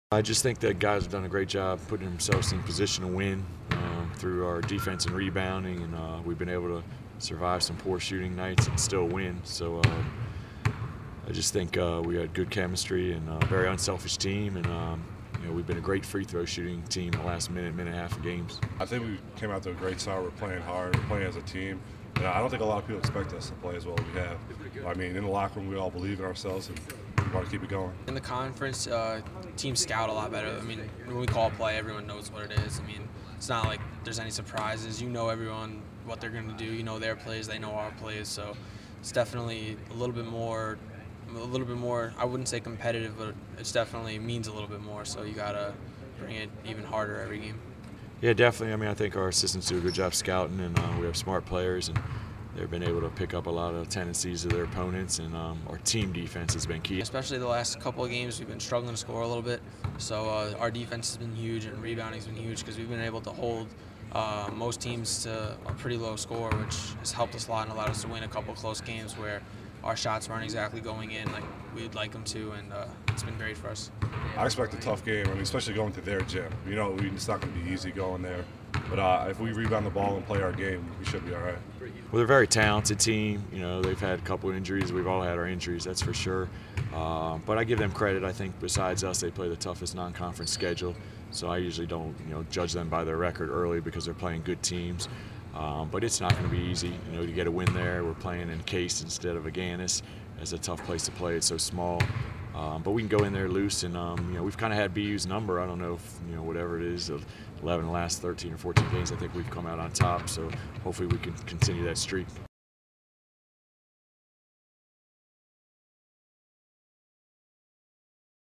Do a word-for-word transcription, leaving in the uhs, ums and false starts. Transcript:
I just think that guys have done a great job putting themselves in position to win um, through our defense and rebounding, and uh, we've been able to survive some poor shooting nights and still win. So uh, I just think uh, we had good chemistry and a very unselfish team, and um, you know, we've been a great free throw shooting team the last minute, minute and a half of games. I think we came out to a great start. We're playing hard, we're playing as a team. And I don't think a lot of people expect us to play as well as we have. I mean, in the locker room, we all believe in ourselves and we want to keep it going. In the conference, uh, teams scout a lot better. I mean, when we call a play, everyone knows what it is. I mean, it's not like there's any surprises. You know everyone, what they're going to do. You know their plays, they know our plays. So it's definitely a little bit more, a little bit more, I wouldn't say competitive, but it definitely means a little bit more. So you got to bring it even harder every game. Yeah, definitely. I mean, I think our assistants do a good job scouting, and uh, we have smart players, and they've been able to pick up a lot of tendencies of their opponents, and um, our team defense has been key. Especially the last couple of games, we've been struggling to score a little bit. So uh, our defense has been huge, and rebounding has been huge because we've been able to hold uh, most teams to a pretty low score, which has helped us a lot and allowed us to win a couple of close games where our shots weren't exactly going in like we'd like them to, and uh, it's been great for us. I expect a tough game. I mean, especially going to their gym. You know, we, it's not going to be easy going there. But uh, if we rebound the ball and play our game, we should be all right. Well, they're a very talented team. You know, they've had a couple of injuries. We've all had our injuries, that's for sure. Uh, but I give them credit. I think besides us, they play the toughest non-conference schedule. So I usually don't, you know, judge them by their record early because they're playing good teams. Um, but it's not going to be easy, you know, to get a win there. We're playing in Case instead of Aganis. It's a tough place to play. It's so small. Um, but we can go in there loose, and um, you know, we've kind of had B U's number. I don't know if, you know, whatever it is, of eleven of the last thirteen or fourteen games, I think we've come out on top. So hopefully we can continue that streak.